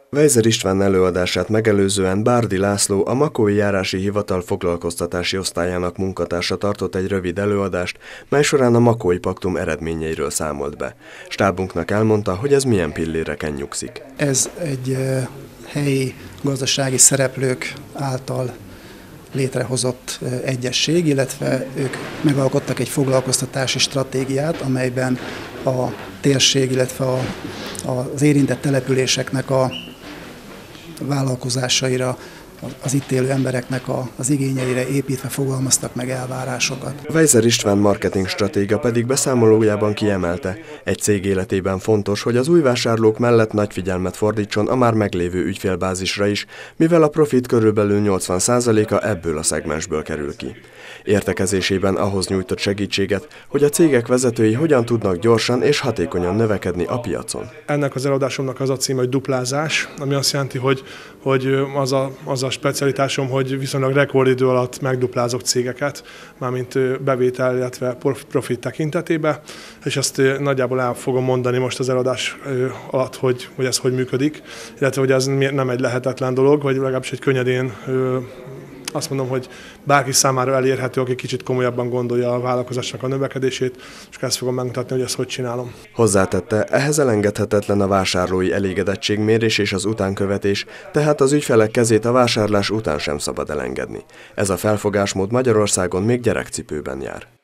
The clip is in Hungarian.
Weiser István előadását megelőzően Bárdi László, a Makói Járási Hivatal foglalkoztatási osztályának munkatársa tartott egy rövid előadást, mely során a Makói Paktum eredményeiről számolt be. Stábunknak elmondta, hogy ez milyen pilléreken nyugszik. Ez egy helyi gazdasági szereplők által létrehozott egyesség, illetve ők megalkottak egy foglalkoztatási stratégiát, amelyben a térség, illetve az érintett településeknek a vállalkozásaira, az itt élő embereknek az igényeire építve fogalmaztak meg elvárásokat. Weiser István marketing stratégia pedig beszámolójában kiemelte, egy cég életében fontos, hogy az új vásárlók mellett nagy figyelmet fordítson a már meglévő ügyfélbázisra is, mivel a profit körülbelül 80%-a ebből a szegmensből kerül ki. Értekezésében ahhoz nyújtott segítséget, hogy a cégek vezetői hogyan tudnak gyorsan és hatékonyan növekedni a piacon. Ennek az előadásomnak az a címe, hogy duplázás, ami azt jelenti, hogy az a specialitásom, hogy viszonylag rekordidő alatt megduplázok cégeket, mármint bevétel, illetve profit tekintetében, és ezt nagyjából el fogom mondani most az előadás alatt, hogy ez hogy működik, illetve hogy ez nem egy lehetetlen dolog, vagy legalábbis egy könnyedén azt mondom, hogy bárki számára elérhető, aki kicsit komolyabban gondolja a vállalkozásnak a növekedését, és ezt fogom megmutatni, hogy ezt hogy csinálom. Hozzátette, ehhez elengedhetetlen a vásárlói elégedettségmérés és az utánkövetés, tehát az ügyfelek kezét a vásárlás után sem szabad elengedni. Ez a felfogásmód Magyarországon még gyerekcipőben jár.